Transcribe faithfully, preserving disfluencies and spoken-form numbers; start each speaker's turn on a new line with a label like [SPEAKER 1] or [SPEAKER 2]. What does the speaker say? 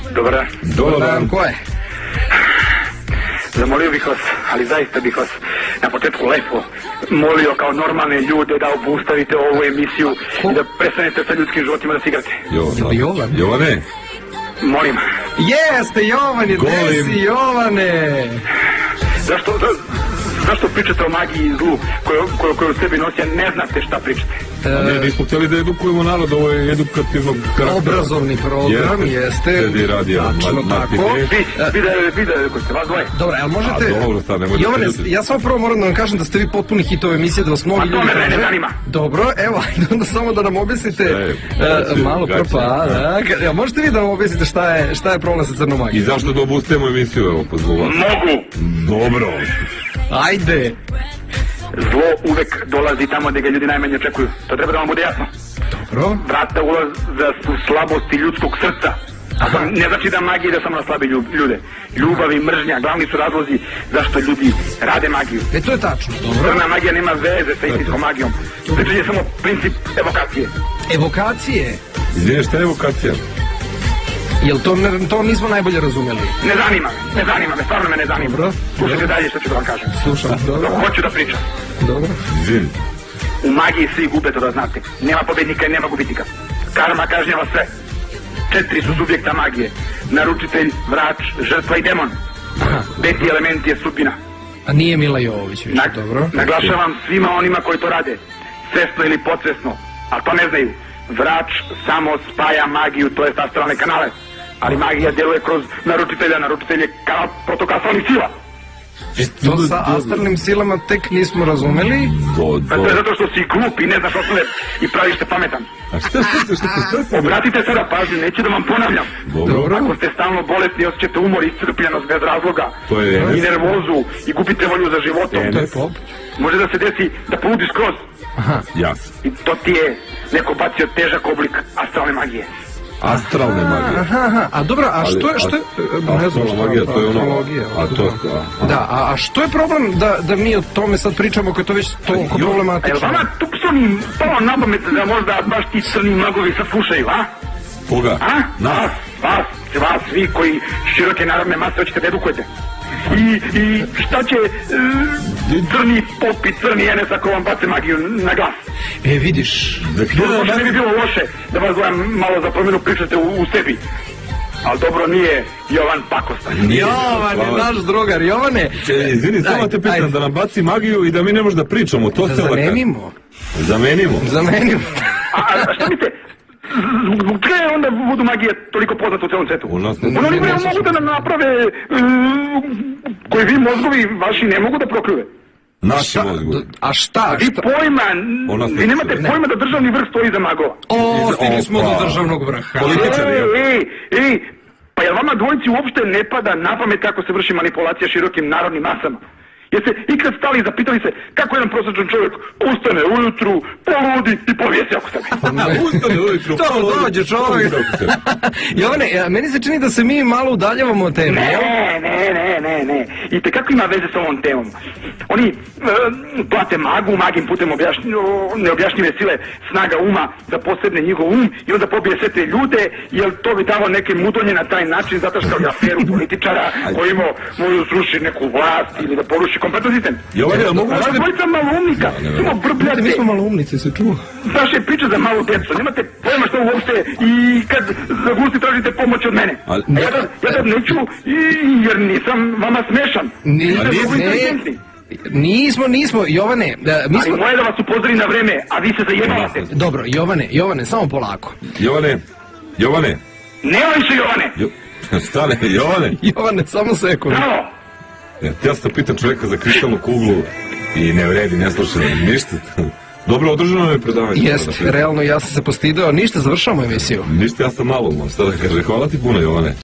[SPEAKER 1] Dobar dan.
[SPEAKER 2] Dobar dan, ko je?
[SPEAKER 1] Zamolio bih vas, ali zaista bih vas na početku lepo molio kao normalne ljude da obustavite ovu emisiju i da prestanete sa ljudskim životima da se igrate.
[SPEAKER 2] Jovan.
[SPEAKER 3] Jovan?
[SPEAKER 2] Jovane?
[SPEAKER 1] Molim.
[SPEAKER 3] Jeste, Jovane, gde si, Jovane?
[SPEAKER 1] Zašto, za, zašto pričate o magiji i zlu koju, koju, koju u sebi nosi, a ne znate šta pričate?
[SPEAKER 2] A ne, nismo htjeli da edukujemo narod, ovo je edukativnog karaktera.
[SPEAKER 3] Obrazovni program, jeste.
[SPEAKER 2] Jeste, radi
[SPEAKER 3] tačno tako.
[SPEAKER 1] Vi, vi da, vi da edukujete, vas dvoje.
[SPEAKER 3] Dobro, ali možete...
[SPEAKER 2] A dobro, sad nemoj da
[SPEAKER 3] Jovane,
[SPEAKER 2] se
[SPEAKER 3] ja samo prvo moram da vam kažem da ste vi potpuni hitove emisije, da vas mnogi ljudi...
[SPEAKER 1] A to me ne zanima.
[SPEAKER 3] Dobro, evo, ajde onda samo da nam objasnite
[SPEAKER 2] E,
[SPEAKER 3] malo
[SPEAKER 2] gaće.
[SPEAKER 3] propa, da. Ja, možete vi da nam objasnite šta je, šta je problem sa crnom
[SPEAKER 2] I
[SPEAKER 3] magijom?
[SPEAKER 2] zašto da obustemo emisiju, evo, pa zbog vas?
[SPEAKER 1] Mogu.
[SPEAKER 2] Dobro.
[SPEAKER 3] Ajde!
[SPEAKER 1] Zlo uvek dolazi tamo gde ga ljudi najmanje očekuju. To treba da vam bude jasno.
[SPEAKER 3] Dobro.
[SPEAKER 1] Vrata ulaza su slabosti ljudskog srca. A to ne znači da magija ide samo na slabe ljude. Ljubav i mržnja, glavni su razlozi zašto ljudi rade magiju.
[SPEAKER 3] E, to je tačno, dobro.
[SPEAKER 1] Crna magija nema veze sa istinskom magijom. Pričan je samo princip evokacije.
[SPEAKER 3] Evokacije?
[SPEAKER 2] Izvini, šta je evokacija?
[SPEAKER 3] Jel to, ne, to nismo najbolje razumeli?
[SPEAKER 1] Ne zanima me, ne zanima me, stvarno me ne zanima.
[SPEAKER 3] Dobro.
[SPEAKER 1] Slušajte dalje što ću da vam kažem.
[SPEAKER 3] Slušam, dobro.
[SPEAKER 1] Dok hoću da pričam.
[SPEAKER 3] Dobro.
[SPEAKER 2] Izvini.
[SPEAKER 1] U magiji svi gube, to da znate. Nema pobednika i nema gubitnika. Karma kažnjava sve. Četiri su subjekta magije. Naručitelj, vrač, žrtva i demon. Peti element je sudbina.
[SPEAKER 3] A nije Mila Jovović više,
[SPEAKER 1] Na,
[SPEAKER 3] dobro.
[SPEAKER 1] naglašavam svima onima koji to rade. Svesno ili podsvesno. Ali to ne znaju. Vrač samo spaja magiju, to je astralne kanale. Ali magija djeluje kroz naručitelja. Naručitelj je kanal protokastralnih sila.
[SPEAKER 3] To sa astralnim silama tek nismo razumeli.
[SPEAKER 2] Do,
[SPEAKER 1] Pa to je
[SPEAKER 2] do.
[SPEAKER 1] zato što si glup i ne znaš osnove i praviš se pametan.
[SPEAKER 2] A šta, šta, šta, šta, šta, šta?
[SPEAKER 1] Obratite sada pažnju, neću da vam ponavljam.
[SPEAKER 2] Dobro.
[SPEAKER 1] Ako ste stalno bolesni, osjećate umor i iscrpljenost bez razloga.
[SPEAKER 2] To je
[SPEAKER 1] I
[SPEAKER 2] Enes.
[SPEAKER 1] nervozu i gubite volju za životom.
[SPEAKER 2] Enes.
[SPEAKER 3] To je pop.
[SPEAKER 1] Može da se desi da poludi skroz.
[SPEAKER 2] Jasno.
[SPEAKER 1] I to ti je neko bacio težak oblik astralne magije.
[SPEAKER 2] Astralne magije.
[SPEAKER 3] Aha, aha. A dobro, a što je... Što je ne znam
[SPEAKER 2] Astralna
[SPEAKER 3] što
[SPEAKER 2] magija, to je ono...
[SPEAKER 3] astrologija,
[SPEAKER 2] A to... a-
[SPEAKER 3] Da, a, a što je problem da, da mi o tome sad pričamo kad je to već toliko
[SPEAKER 2] Jo,
[SPEAKER 1] A jel
[SPEAKER 3] problematično?
[SPEAKER 1] vama tu psovni palo na pamet da možda baš ti crni magovi sad slušaju, a?
[SPEAKER 2] Koga?
[SPEAKER 1] A?
[SPEAKER 2] Nas?
[SPEAKER 1] Vas, vas, vas, vi koji široke narodne mase hoćete da edukujete. I, i šta će e, crni pop i crni Enes ako vam bace magiju na glas?
[SPEAKER 3] E, vidiš.
[SPEAKER 1] Možda ne bi bilo loše da vas dvojam malo za promjenu pričate u, u sebi. Ali dobro nije Jovan Pakostan.
[SPEAKER 3] Jovane, naš drugar, Jovane.
[SPEAKER 2] E, Izvini, samo te pitam da nam baci magiju i da mi ne možemo da pričamo. To
[SPEAKER 3] Da
[SPEAKER 2] se
[SPEAKER 3] zamenimo.
[SPEAKER 2] Zamenimo.
[SPEAKER 3] Zamenimo.
[SPEAKER 1] A, a šta mislite? Zbog čega je onda vodu magije toliko poznata u celom svetu?
[SPEAKER 2] U nas ne-
[SPEAKER 1] Ono oni
[SPEAKER 3] ne- ne-
[SPEAKER 1] mogu da nam naprave um, koji vi mozgovi vaši ne mogu da prokljuve.
[SPEAKER 2] Naši mozgovi.
[SPEAKER 3] A šta?
[SPEAKER 1] Vi
[SPEAKER 3] šta?
[SPEAKER 1] pojma,
[SPEAKER 2] O nas
[SPEAKER 1] vi
[SPEAKER 2] ne-
[SPEAKER 1] nemate
[SPEAKER 3] ne.
[SPEAKER 1] pojma da državni vrh stoji za magova.
[SPEAKER 3] O, stigli smo
[SPEAKER 2] Opa.
[SPEAKER 3] do državnog vrha.
[SPEAKER 2] Političari,
[SPEAKER 1] Ej,
[SPEAKER 2] jel?
[SPEAKER 1] ej, ej, pa jel vama dvojici uopšte ne pada na pamet kako se vrši manipulacija širokim narodnim masama? Jeste ikad stali i zapitali se kako jedan prosječan čovjek ustane ujutru, poludi i povijesi oko sebe?
[SPEAKER 2] Ustane ujutru.
[SPEAKER 3] To dođe čovjek. Jovane, a meni se čini da se mi malo udaljavamo od teme, jel?
[SPEAKER 1] Ne, ne, ne, ne, ne. I te kako ima veze s ovom temom? Oni e, plate magu, magim putem objašnj, neobjašnjive sile snaga uma da posebne njihov um i onda pobije sve te ljude, jer to bi davo neke mudonje na taj način, zataškao je aferu političara kojiimo možda sruši neku vlast ili da poruši kompletan sistem.
[SPEAKER 2] Jovane, a mogu
[SPEAKER 1] A
[SPEAKER 2] vas
[SPEAKER 1] vas
[SPEAKER 2] ne...
[SPEAKER 1] dvojica maloumnika, samo brbljate.
[SPEAKER 3] Mi smo malo umnice, se čuo.
[SPEAKER 1] Vaše priče za malu djecu, nemate pojma što uopšte i kad za gusti tražite pomoć od mene.
[SPEAKER 2] Ali-
[SPEAKER 1] A ja da, ja da neću i, jer nisam vama smešan.
[SPEAKER 3] Ni-
[SPEAKER 1] Niste
[SPEAKER 3] ne-
[SPEAKER 1] mnogo
[SPEAKER 3] ne-
[SPEAKER 1] inteligentni.
[SPEAKER 3] Nismo, nismo, Jovane, da, mi
[SPEAKER 1] Ali
[SPEAKER 3] smo...
[SPEAKER 1] moje da vas upozori na vreme, a vi se zajebavate.
[SPEAKER 3] Dobro, Jovane, Jovane, samo polako.
[SPEAKER 2] Jovane, Jovane,
[SPEAKER 1] Nema više Jovane.
[SPEAKER 2] Jo... stane, Jovane.
[SPEAKER 3] Jovane, samo sekund.
[SPEAKER 1] Bravo.
[SPEAKER 2] Ja sam pitan čovjeka za kristalnu kuglu i ne vredi, ne slušam ništa. Dobro održano je predavanje.
[SPEAKER 3] Jest, realno ja sam se postidao, ništa, završamo emisiju.
[SPEAKER 2] Ništa, ja sam malo umor, šta da kaže. Hvala ti puno, Jovane.